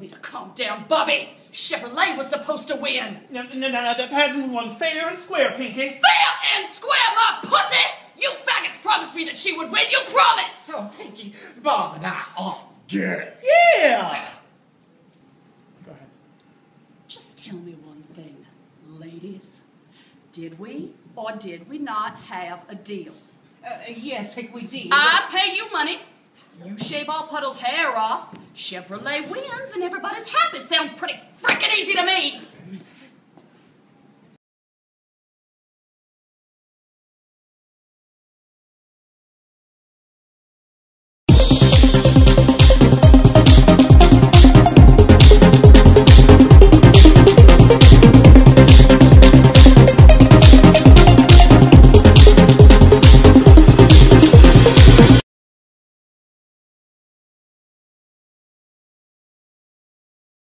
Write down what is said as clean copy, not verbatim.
need to calm down, Bobby. Chevrolet was supposed to win. No, the pageant won fair and square, Pinky. Fair and square, my pussy! You faggots promised me that she would win. You promised! Oh, Pinky, Bob and I are gay. Yeah! Go ahead. Just tell me one thing, ladies. Did we or did we not have a deal? Yes, Pinky, we did. I pay you money. You shave all Puddle's hair off. Chevrolet wins and everybody's happy. Sounds pretty freaking easy to me.